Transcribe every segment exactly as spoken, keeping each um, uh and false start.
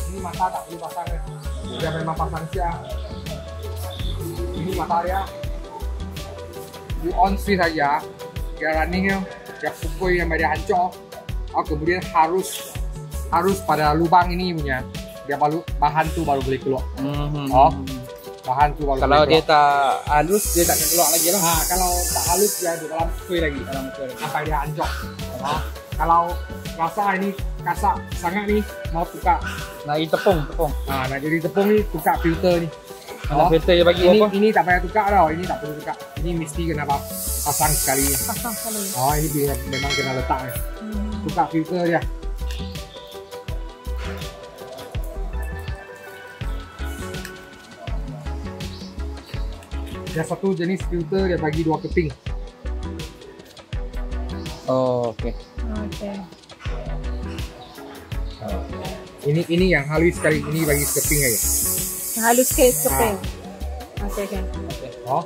Ini mata tak perlu pasang ya. Dia memang pasang siang. Ini mata dia. You on switch saja. Dia running ya. Dia pukul yang dia hancur. Oh, kemudian harus harus pada lubang ini punya. Dia baru bahan tu baru boleh keluar. Mm-hmm. Oh, bahan tu baru. Kalau boleh dia tak halus dia tak akan keluar lagi lah. Ha, kalau tak halus dia duduk dalam kuih lagi, dalam kuih sampai dia hancur. Ha, kalau rasa ini kasar sangat ni mau tukar. Nak jadi tepung, tepung. Ha, nak jadi tepung ni tukar filter ni. Kalau filter dia bagi ini, apa? Ini tak payah tukar tau, ini tak perlu tukar. Ini mesti kena pasang sekali. Pasang sekali. Oh, ini memang kena letak ni. Hmm. Tukar filter dia. Dia satu jenis filter dia bagi dua keping. Oh, okey. Okey. Ini ini yang halus sekali, ini bagi keping aja. Halus ke keping. Okey okey. Oh.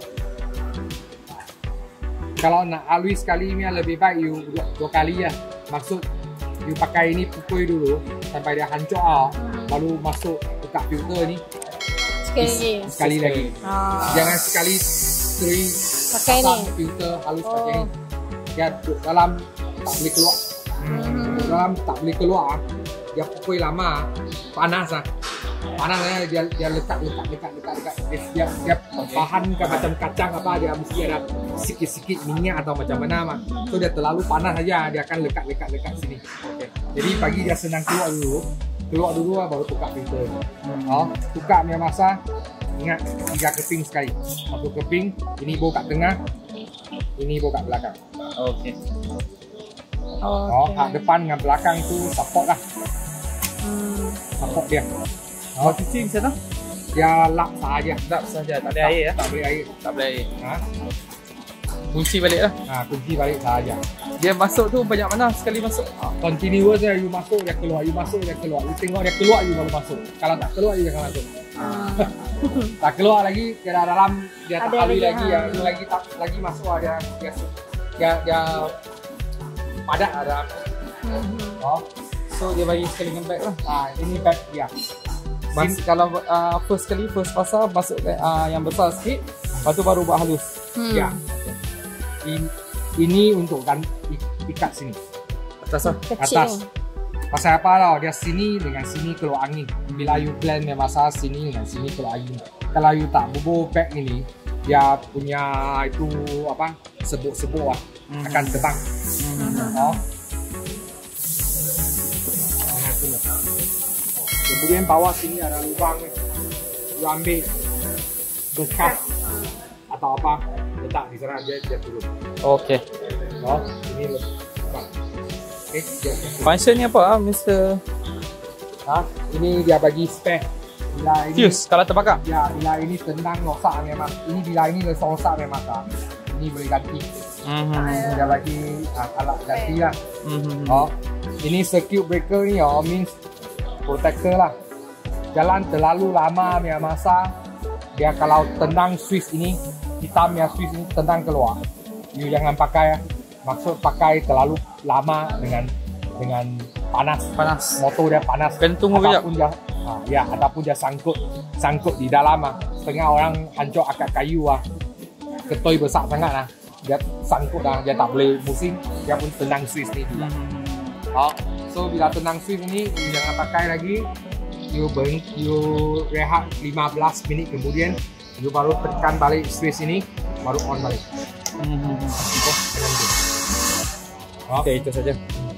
Kalau nak halus sekali ni lebih baik you dua, dua kali ya. Maksud you pakai ini pukul dulu sampai dia hancur ah. Baru masuk buka filter ni. Sekali, sekali lagi. Oh. Jangan sekali seri pakai ni filter halus oh. pakai ni. Dia dalam tak boleh keluar. Hmm. Dalam tak boleh keluar. Dia pukul lama panas ah. Panas dia dia letak letak letak letak letak dia dia, dia bahan ke macam kacang apa dia mesti ada sikit-sikit minyak atau macam mana mah. So dia terlalu panas saja dia akan lekat lekat lekat sini. Okey. Jadi pagi dia senang keluar dulu. Keluar dulu lah, baru tukar filter. Hmm. Oh, tukar punya masa ingat tiga keping sekali. Satu keping, ini bau kat tengah, ini bau kat belakang. Okey. Oh, okay. Hak depan dengan belakang tu support lah. Hmm. Support dia. Oh, cuci macam mana? Dia lap sahaja. Lap sahaja, tak ada air ya? Tak boleh air. Tak boleh air. Ha? Kunci balik lah. Ha, kunci balik sahaja. Dia masuk tu banyak mana sekali masuk? Ha, continuous dia, you masuk dia keluar, you masuk dia keluar. You tengok dia keluar, you baru masuk. Kalau tak keluar, you jangan masuk. Ah. Tak keluar lagi, dia dah dalam, dia tak Ada habis lagi, lagi, ha. yang ini lagi tak lagi masuk lah, dia dia dia, dia padat ada. Hmm. Oh, So dia bagi sekali dengan bag lah. ha, ini bag dia. Mas, kalau uh, first kali, first pasal masuk uh, yang besar sikit, lepas tu baru buat halus. Hmm. Ya. In, ini untuk kan ikat sini. Atas lah. Kecil Atas. ni. Pasal apa tau? Dia sini dengan sini keluar angin. Bila you blend dia masa sini dengan sini keluar angin. Kalau you tak bubuh bag ini, dia punya itu apa? Sebuk-sebuk lah. Hmm. Akan terbang. Hmm. Oh. Kemudian bawah sini ada lubang ni. You ambil bekas atau apa, letak di sana dia dia turun. Okey. Oh, ini lubang. Okay, dia, dia Function ni apa ah, Mister Ha? Ini dia bagi spare. Bila ini Fuse kalau terbakar. ya, bila ini tendang rosak memang. Ini bila ini rosak memang tak. Ini boleh ganti. Mhm. Ini dia bagi ah, alat ganti lah. Mhm. Oh, ini circuit breaker ni oh means protector lah. Jalan terlalu lama punya masa, dia kalau tendang switch ini, hitam yang switch ini tendang keluar. You jangan pakai, maksud pakai terlalu lama dengan dengan panas. Panas. Motor dia panas. Kentung kejap. Ataupun dia, ha, ya, ataupun dia sangkut sangkut di dalam ah. Setengah orang hancur akar kayu ah. Ketoi besar sangat lah. Dia sangkut dah, dia tak boleh pusing, dia pun tendang switch ni juga. Oh, so bila tendang switch ini, you jangan pakai lagi. You beri, you rehat lima belas minit kemudian, you baru tekan balik switch ini, baru on balik. Mhm. Okay, Okey, itu saja.